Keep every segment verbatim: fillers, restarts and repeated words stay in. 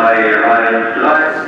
zwei, Reihe drei.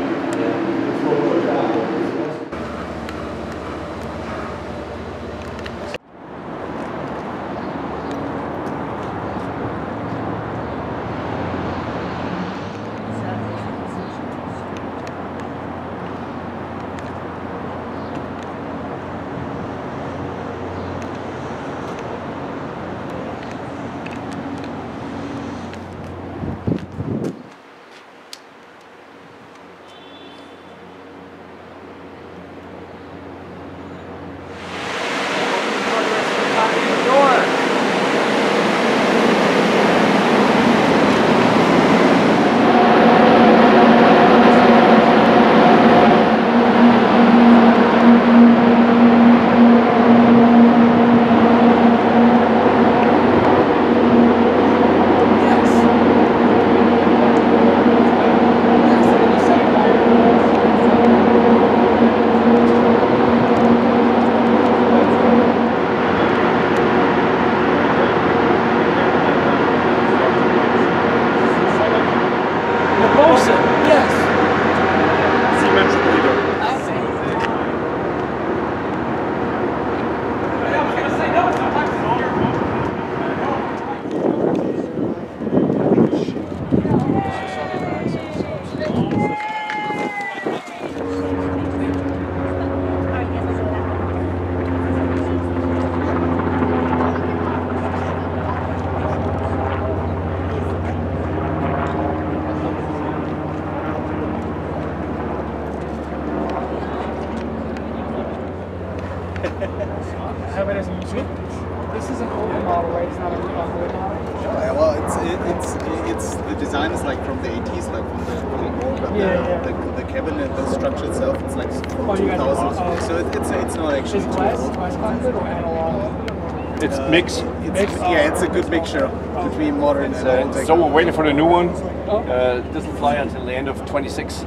Have it as a museum. This is an older model, right? It's not a new model. Yeah, well, it's it, it's it's the design is like from the eighties, like from the from the old, but yeah, the, yeah. the the cabinet, the structure itself, it's like from oh, two thousand. Oh. So it, it's it's not actually. Is glass glass content or analog? It's uh, mix. It's, mix. Yeah, it's a good mixture oh. between modern and Uh, old. so we're waiting for the new one. Oh. Uh, this will fly until the end of twenty-six.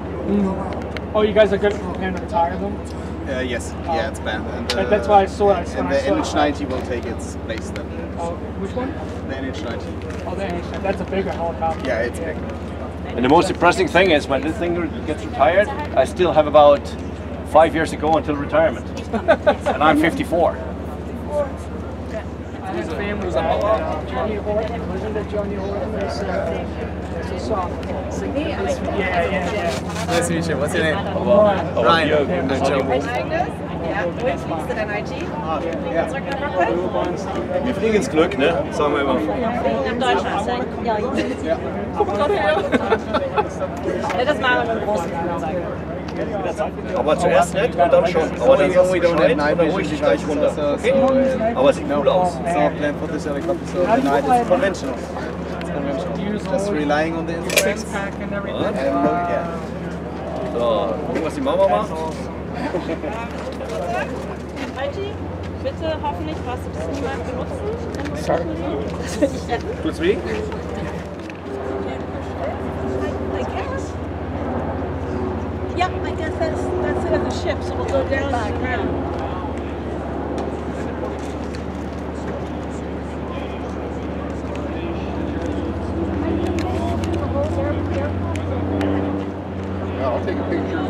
Mm. Oh, you guys are good for planning to retire them? Uh, yes, oh. yeah, it's banned. And, uh, that's why I saw it. And the N H ninety will take its place then. Oh, which one? The N H ninety. Oh, the N H ninety. That's a bigger helicopter. Yeah, it's big. And the most depressing thing is when this thing gets retired, I still have about five years to go until retirement. And I'm fifty-four. I had family that uh, Johnny Horton, wasn't it Johnny Horton? There's a, there's a song. Yeah, yeah, yeah. Nice to meet you. What's your name? Ryan. Ryan. Yeah. And Joe. Ja, wo ist du denn I T? Ja. Zurück nach Frankfurt? Wir fliegen ins Glück, ne? Sagen wir immer. Nach Deutschland. Ja, Ja. guck gerade her. Ja, das machen wir mit dem großen Flugzeug. Aber zuerst nicht und dann schon. Aber dann sagen wir don't have nicht night und dann hol vision ich dich gleich runter. so, Okay? so, uh, Aber es sieht cool aus. It's not planned for this helicopter, so the night is conventional. It's conventional. Just relying on the instruments. Six pack and everything. And look, yeah. So, gucken, was die Mama macht. I T, bitte hoffentlich brauchst du das niemand benutzen. Sorry. Tut's weh? I guess. Yeah, I guess that's that's it of the ship, so we'll go down to the ground. Yeah, I'll take a picture.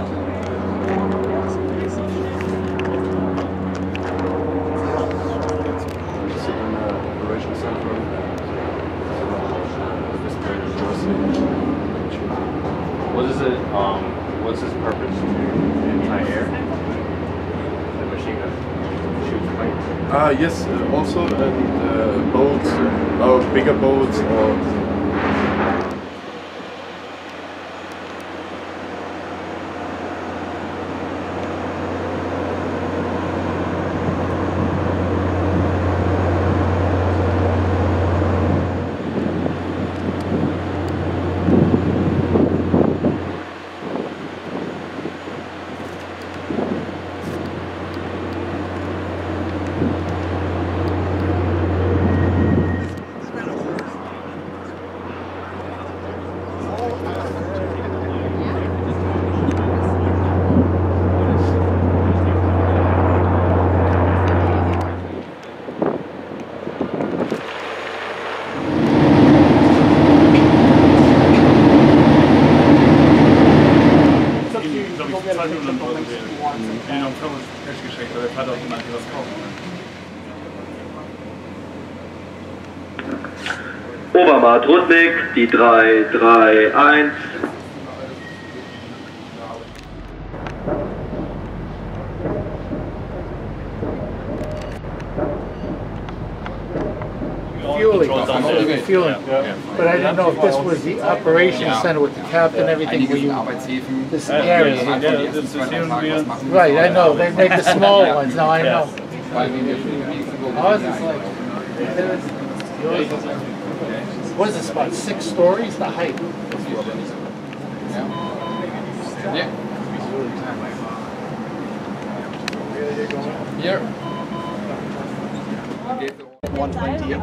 What is it? Um, what's its purpose? Anti-air? The machine gun shoots planes. Ah, yes, uh, also and uh, boats, uh, or bigger boats, or Obermatrosnik, die drei drei eins. Fueling, fueling. But I didn't know if this was the operations center with the captain and everything. Where you, this area. Right, I know. They make the small ones. Now I know. Ours is like, what is this, about six stories, the height? Yeah. Here. one twenty.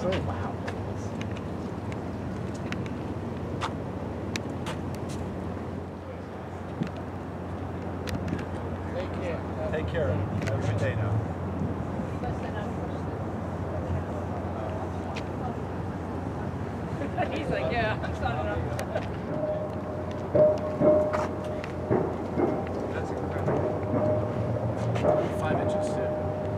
Oh, wow. Take care. Take care. Have a good day now. He's like, yeah, I'm not enough. That's incredible. Five inches too.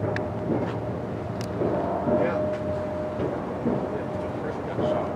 Yeah. The person got shot.